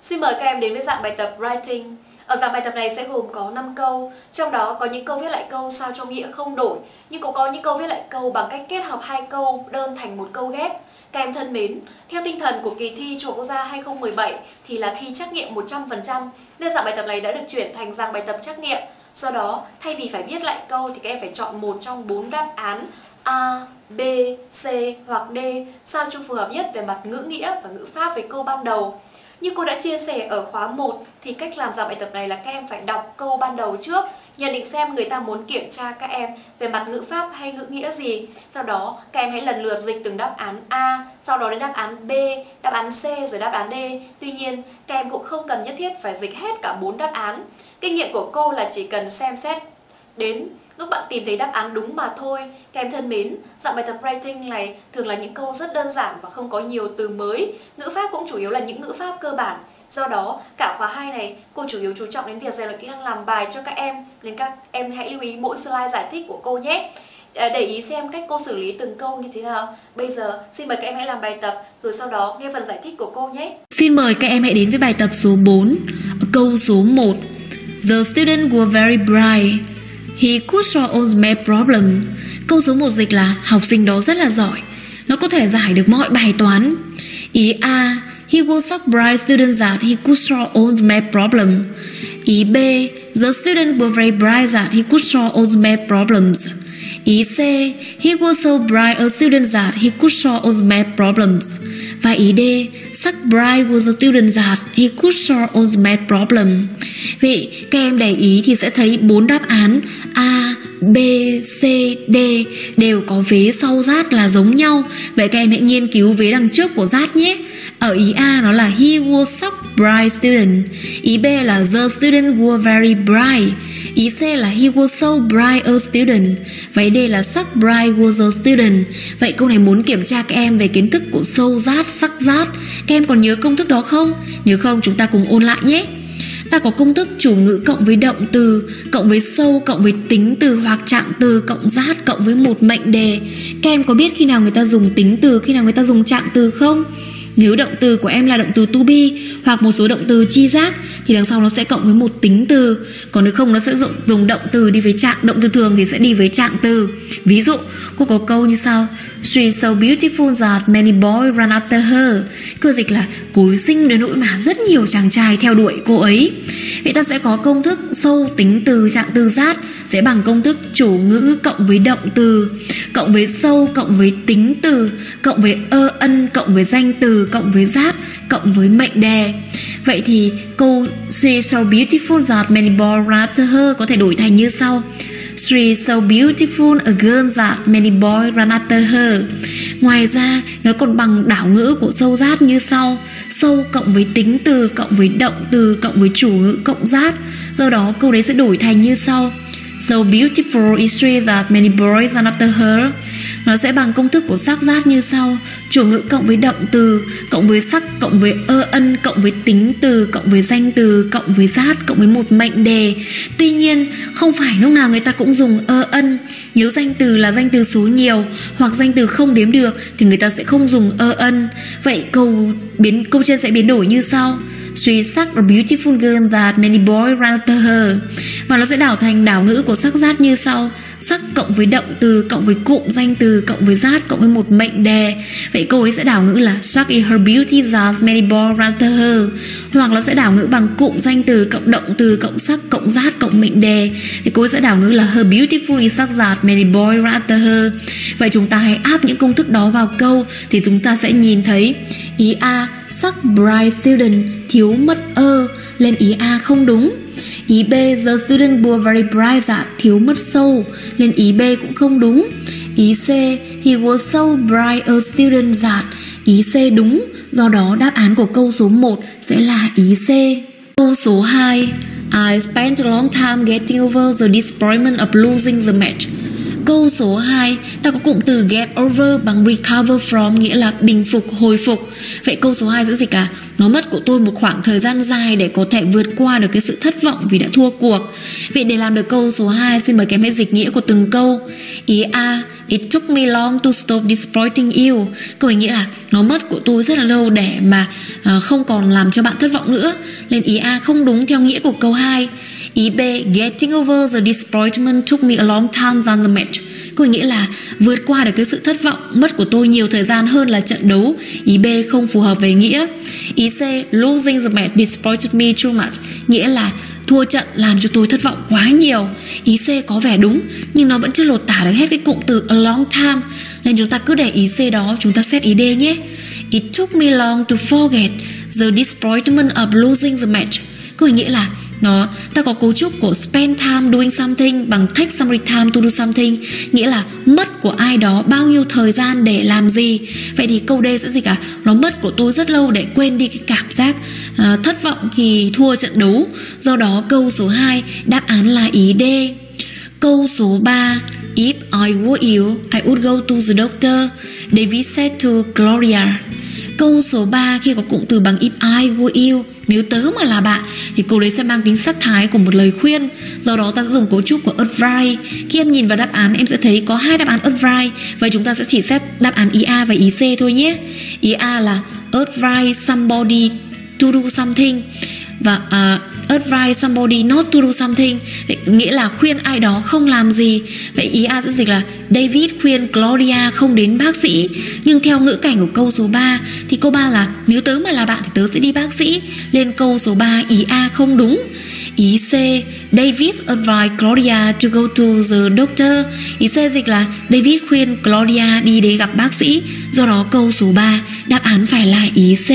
Xin mời các em đến với dạng bài tập Writing. Ở dạng bài tập này sẽ gồm có 5 câu, trong đó có những câu viết lại câu sao cho nghĩa không đổi, nhưng cũng có những câu viết lại câu bằng cách kết hợp 2 câu đơn thành một câu ghép. Các em thân mến, theo tinh thần của kỳ thi Trung học quốc gia 2017 thì là thi trắc nghiệm 100%, nên dạng bài tập này đã được chuyển thành dạng bài tập trắc nghiệm. Do đó, thay vì phải viết lại câu thì các em phải chọn một trong 4 đáp án A, B, C hoặc D sao cho phù hợp nhất về mặt ngữ nghĩa và ngữ pháp với câu ban đầu. Như cô đã chia sẻ ở khóa 1 thì cách làm dạng bài tập này là các em phải đọc câu ban đầu trước, nhận định xem người ta muốn kiểm tra các em về mặt ngữ pháp hay ngữ nghĩa gì. Sau đó các em hãy lần lượt dịch từng đáp án A, sau đó đến đáp án B, đáp án C rồi đáp án D. Tuy nhiên các em cũng không cần nhất thiết phải dịch hết cả 4 đáp án. Kinh nghiệm của cô là chỉ cần xem xét đến lúc bạn tìm thấy đáp án đúng mà thôi. Các em thân mến, dạng bài tập writing này thường là những câu rất đơn giản và không có nhiều từ mới. Ngữ pháp cũng chủ yếu là những ngữ pháp cơ bản. Do đó, cả khóa 2 này, cô chủ yếu chú trọng đến việc rèn luyện kỹ năng làm bài cho các em. Nên các em hãy lưu ý mỗi slide giải thích của cô nhé. Để ý xem cách cô xử lý từng câu như thế nào. Bây giờ, xin mời các em hãy làm bài tập, rồi sau đó nghe phần giải thích của cô nhé. Xin mời các em hãy đến với bài tập số 4. Câu số 1. The student was very bright. He could solve all math problem. Câu số 1 dịch là học sinh đó rất là giỏi, nó có thể giải được mọi bài toán. Ý A, he was such bright student that he could solve all math problem. Ý B, the student was very bright that he could solve all math problems. Ý C, he was so bright a student that he could solve all math problems. Và ý D, such bright was a student that he could solve all math problem. Vậy các em để ý thì sẽ thấy 4 đáp án A, B, C, D đều có vế sau rát là giống nhau. Vậy các em hãy nghiên cứu vế đằng trước của rát nhé. Ở ý A nó là he was such bright student. Ý B là the student was very bright. Ý C là he was so bright a student. Và ý D là such bright was a student. Vậy câu này muốn kiểm tra các em về kiến thức của so rát, sắc rát. Các em còn nhớ công thức đó không? Nhớ không? Chúng ta cùng ôn lại nhé. Ta có công thức chủ ngữ cộng với động từ, cộng với so, cộng với tính từ hoặc trạng từ, cộng rát, cộng với một mệnh đề. Các em có biết khi nào người ta dùng tính từ, khi nào người ta dùng trạng từ không? Nếu động từ của em là động từ to be hoặc một số động từ chi giác thì đằng sau nó sẽ cộng với một tính từ. Còn nếu không nó sẽ dùng động từ đi với trạng, động từ thường thì sẽ đi với trạng từ. Ví dụ, cô có câu như sau: She's so beautiful that many boys run after her. Câu dịch là cô ấy xinh đến nỗi mà rất nhiều chàng trai theo đuổi cô ấy. Vậy ta sẽ có công thức so tính từ trạng từ rát sẽ bằng công thức chủ ngữ cộng với động từ, cộng với so, cộng với tính từ, cộng với ân, cộng với danh từ, cộng với rát, cộng với mệnh đề. Vậy thì câu She's so beautiful that many boys run after her có thể đổi thành như sau: She's so beautiful a girl that many boys run after her. Ngoài ra nó còn bằng đảo ngữ của so rát như sau: so cộng với tính từ, cộng với động từ, cộng với chủ ngữ cộng rát. Do đó câu đấy sẽ đổi thành như sau: So beautiful is she that many boys run after her. Nó sẽ bằng công thức của sắc rát như sau: chủ ngữ cộng với động từ, cộng với sắc, cộng với ân, cộng với tính từ, cộng với danh từ, cộng với rát, cộng với một mệnh đề. Tuy nhiên không phải lúc nào người ta cũng dùng ân. Nếu danh từ là danh từ số nhiều hoặc danh từ không đếm được thì người ta sẽ không dùng ân. Vậy câu trên sẽ biến đổi như sau: She's such a beautiful girl that many boys run after her. Và nó sẽ đảo ngữ của sắc rát như sau: sắc cộng với động từ, cộng với cụm danh từ, cộng với rát, cộng với một mệnh đề. Vậy câu ấy sẽ đảo ngữ là such is her beauty that many boys run after her. Hoặc nó sẽ đảo ngữ bằng cụm danh từ, cộng động từ, cộng sắc, cộng rát, cộng mệnh đề. Vậy câu ấy sẽ đảo ngữ là her beautiful is such that many boys run after her. Vậy chúng ta hãy áp những công thức đó vào câu thì chúng ta sẽ nhìn thấy ý A such bright student thiếu mất lên ý A không đúng. Ý B the student was very bright that thiếu mất sâu lên ý B cũng không đúng. Ý C he was so bright a student that ý C đúng. Do đó đáp án của câu số 1 sẽ là ý C. Câu số 2. I spent a long time getting over the disappointment of losing the match. Câu số 2, ta có cụm từ get over bằng recover from, nghĩa là bình phục, hồi phục. Vậy câu số 2 sẽ dịch là nó mất của tôi một khoảng thời gian dài để có thể vượt qua được cái sự thất vọng vì đã thua cuộc. Vậy để làm được câu số 2, xin mời các em hãy dịch nghĩa của từng câu. Ý A, It took me long to stop disappointing you. Câu ấy nghĩa là nó mất của tôi rất là lâu để mà không còn làm cho bạn thất vọng nữa. Nên ý A không đúng theo nghĩa của câu 2. Ý B, getting over the disappointment took me a long time than the match. Câu ấy nghĩa là vượt qua được cái sự thất vọng mất của tôi nhiều thời gian hơn là trận đấu. Ý B không phù hợp với nghĩa. Ý C, losing the match disappointed me too much, nghĩa là thua trận làm cho tôi thất vọng quá nhiều. Ý C có vẻ đúng nhưng nó vẫn chưa lột tả được hết cái cụm từ a long time, nên chúng ta cứ để ý C đó, chúng ta xét ý D nhé. It took me long to forget the disappointment of losing the match. Có nghĩa là ta có cấu trúc của spend time doing something bằng take some time to do something, nghĩa là mất của ai đó bao nhiêu thời gian để làm gì. Vậy thì câu D sẽ dịch là nó mất của tôi rất lâu để quên đi cái cảm giác thất vọng khi thua trận đấu. Do đó câu số 2 đáp án là ý D. Câu số 3, if I were you, I would go to the doctor, David said to Gloria. Câu số 3 khi có cụm từ bằng if I were you, nếu tớ mà là bạn, thì câu đấy sẽ mang tính sắc thái của một lời khuyên. Do đó ta sẽ dùng cấu trúc của advise. Khi em nhìn vào đáp án, em sẽ thấy có 2 đáp án advise. Vậy chúng ta sẽ chỉ xét đáp án ý A và ý C thôi nhé. Ý A là advise somebody to do something, và advise somebody not to do something, vậy nghĩa là khuyên ai đó không làm gì. Vậy ý A sẽ dịch là David khuyên Gloria không đến bác sĩ. Nhưng theo ngữ cảnh của câu số 3 thì câu 3 là nếu tớ mà là bạn thì tớ sẽ đi bác sĩ. Lên câu số 3 ý A không đúng. Ý C, David advised Gloria to go to the doctor. Ý C dịch là David khuyên Gloria đi để gặp bác sĩ. Do đó câu số 3 đáp án phải là ý C.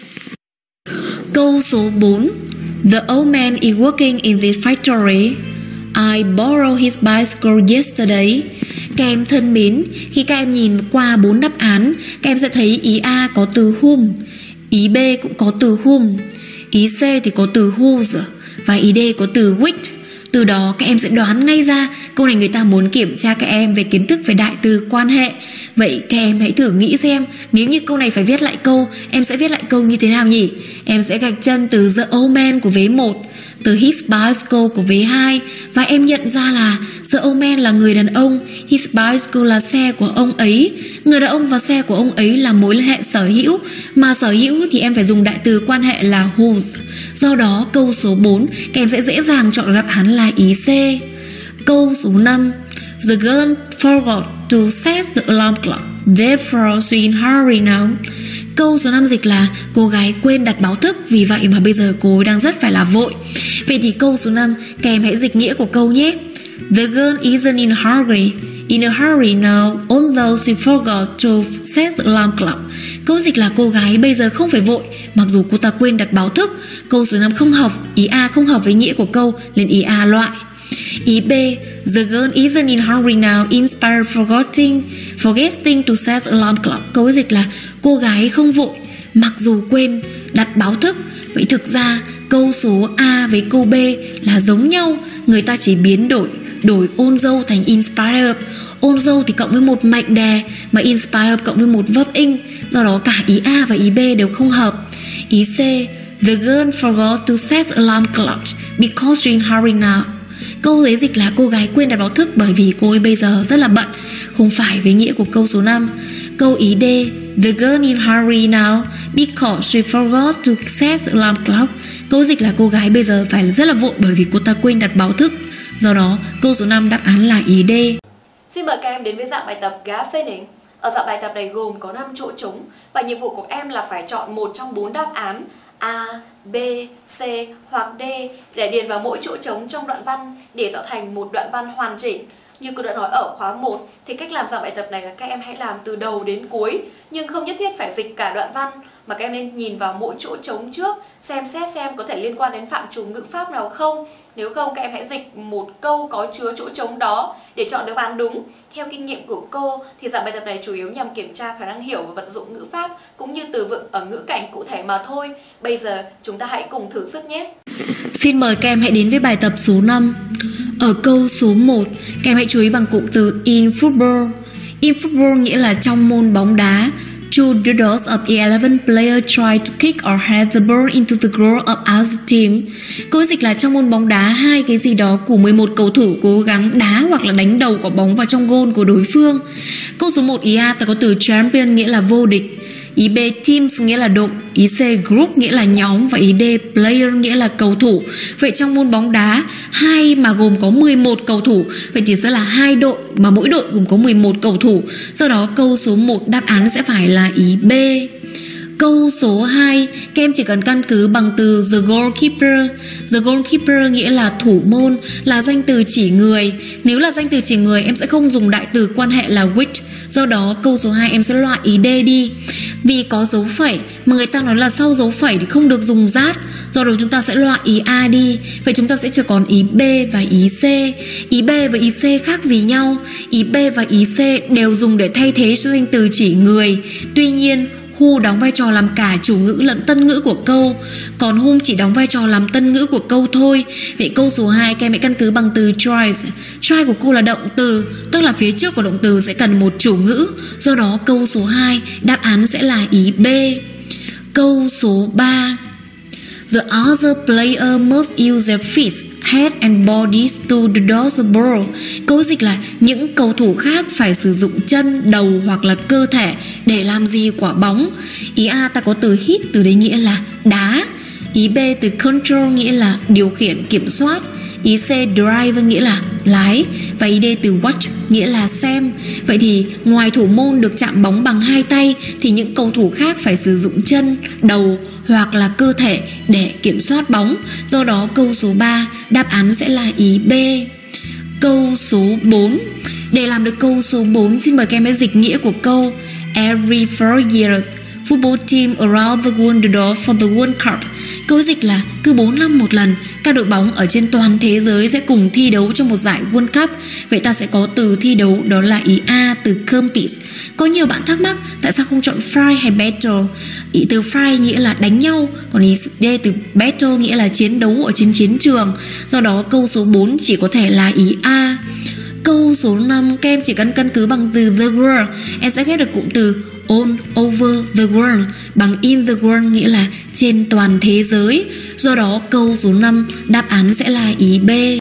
Câu số 4, the old man is working in this factory. I borrowed his bicycle yesterday. Các em thân mến, khi các em nhìn qua 4 đáp án, các em sẽ thấy ý A có từ whom, ý B cũng có từ whom, ý C thì có từ whose và ý D có từ which. Từ đó các em sẽ đoán ngay ra câu này người ta muốn kiểm tra các em về kiến thức về đại từ quan hệ. Vậy các em hãy thử nghĩ xem, nếu như câu này phải viết lại câu, em sẽ viết lại câu như thế nào nhỉ? Em sẽ gạch chân từ the old man của vế 1, từ his bicycle của vế 2, và em nhận ra là the old man là người đàn ông, his bicycle là xe của ông ấy. Người đàn ông và xe của ông ấy là mối liên hệ sở hữu, mà sở hữu thì em phải dùng đại từ quan hệ là whose. Do đó câu số 4 các em sẽ dễ dàng chọn đáp án là ý C. Câu số 5, the girl forgot to set the alarm clock, therefore she in hurry now. Câu số 5 dịch là cô gái quên đặt báo thức, vì vậy mà bây giờ cô ấy đang rất phải là vội. Vậy thì câu số 5 các em hãy dịch nghĩa của câu nhé. The girl isn't in a hurry now, although she forgot to set the alarm clock. Câu dịch là cô gái bây giờ không phải vội, mặc dù cô ta quên đặt báo thức. Câu số 5 không hợp, ý A không hợp với nghĩa của câu, nên ý A loại. Ý B, the girl isn't in hurry now, inspired forgetting to set the alarm clock. Câu dịch là cô gái không vội, mặc dù quên đặt báo thức. Vậy thực ra câu số A với câu B là giống nhau, người ta chỉ biến đổi although thành inspired. Although thì cộng với một mệnh đề, mà inspired cộng với một verb in. Do đó cả ý A và ý B đều không hợp. Ý C, the girl forgot to set the alarm clock because she's in hurry now. Câu đấy dịch là cô gái quên đặt báo thức bởi vì cô ấy bây giờ rất là bận, không phải với nghĩa của câu số 5. Câu ý D, the girl in hurry now because she forgot to set the alarm clock. Câu dịch là cô gái bây giờ phải rất là vội bởi vì cô ta quên đặt báo thức. Do đó câu số 5 đáp án là ý D. Xin mời các em đến với dạng bài tập gá phê nến. Ở dạng bài tập này gồm có 5 chỗ trống và nhiệm vụ của em là phải chọn một trong 4 đáp án A, B, C hoặc D để điền vào mỗi chỗ trống trong đoạn văn để tạo thành một đoạn văn hoàn chỉnh. Như cô đã nói ở khóa 1 thì cách làm dạng bài tập này là các em hãy làm từ đầu đến cuối, nhưng không nhất thiết phải dịch cả đoạn văn, mà các em nên nhìn vào mỗi chỗ trống trước, xem xét xem có thể liên quan đến phạm trù ngữ pháp nào không. Nếu không, các em hãy dịch một câu có chứa chỗ trống đó để chọn đáp án đúng. Theo kinh nghiệm của cô thì dạng bài tập này chủ yếu nhằm kiểm tra khả năng hiểu và vận dụng ngữ pháp cũng như từ vựng ở ngữ cảnh cụ thể mà thôi. Bây giờ chúng ta hãy cùng thử sức nhé. Xin mời các em hãy đến với bài tập số 5. Ở câu số 1, các em hãy chú ý bằng cụm từ in football. In football nghĩa là trong môn bóng đá. Two duos of 11 players try to kick or head the ball into the goal of other team. Câu dịch là trong môn bóng đá, hai cái gì đó của 11 cầu thủ cố gắng đá hoặc là đánh đầu quả bóng vào trong goal của đối phương. Câu số 1 ý A ta có từ champion nghĩa là vô địch. Ý B teams nghĩa là đội, ý C group nghĩa là nhóm và ý D player nghĩa là cầu thủ. Vậy trong môn bóng đá, hai mà gồm có 11 cầu thủ, vậy thì sẽ là hai đội mà mỗi đội gồm có 11 cầu thủ. Do đó câu số 1 đáp án sẽ phải là ý B. Câu số 2, các em chỉ cần căn cứ bằng từ the goalkeeper. The goalkeeper nghĩa là thủ môn, là danh từ chỉ người. Nếu là danh từ chỉ người, em sẽ không dùng đại từ quan hệ là which. Do đó câu số 2 em sẽ loại ý D đi. Vì có dấu phẩy mà người ta nói là sau dấu phẩy thì không được dùng that. Do đó chúng ta sẽ loại ý A đi. Vậy chúng ta sẽ chỉ còn ý B và ý C. Ý B và ý C khác gì nhau? Ý B và ý C đều dùng để thay thế cho danh từ chỉ người. Tuy nhiên who đóng vai trò làm cả chủ ngữ lẫn tân ngữ của câu, còn whom chỉ đóng vai trò làm tân ngữ của câu thôi. Vậy câu số 2 các em hãy căn cứ bằng từ tries. Try của cô là động từ, tức là phía trước của động từ sẽ cần một chủ ngữ. Do đó câu số 2 đáp án sẽ là ý B. Câu số 3, the other player must use their feet, head and bodies to dodge the ball. Câu dịch là những cầu thủ khác phải sử dụng chân, đầu hoặc là cơ thể để làm gì quả bóng. Ý A ta có từ hit, từ đấy nghĩa là đá. Ý B từ control nghĩa là điều khiển, kiểm soát. Ý C drive nghĩa là lái. Và ý D từ watch nghĩa là xem. Vậy thì ngoài thủ môn được chạm bóng bằng hai tay thì những cầu thủ khác phải sử dụng chân, đầu hoặc là cơ thể để kiểm soát bóng. Do đó câu số 3 đáp án sẽ là ý B. Câu số 4, để làm được câu số 4 xin mời các em hãy dịch nghĩa của câu every 4 years football team around the world do for the World Cup. Câu dịch là cứ 4 năm một lần các đội bóng ở trên toàn thế giới sẽ cùng thi đấu trong một giải World Cup. Vậy ta sẽ có từ thi đấu đó là ý A từ compete. Có nhiều bạn thắc mắc tại sao không chọn fight hay battle. Ý từ fight nghĩa là đánh nhau, còn ý D từ battle nghĩa là chiến đấu ở trên chiến trường. Do đó câu số 4 chỉ có thể là ý A. Câu số 5 các em chỉ cần căn cứ bằng từ the world, em sẽ ghép được cụm từ all over the world bằng in the world nghĩa là trên toàn thế giới. Do đó câu số 5 đáp án sẽ là ý B.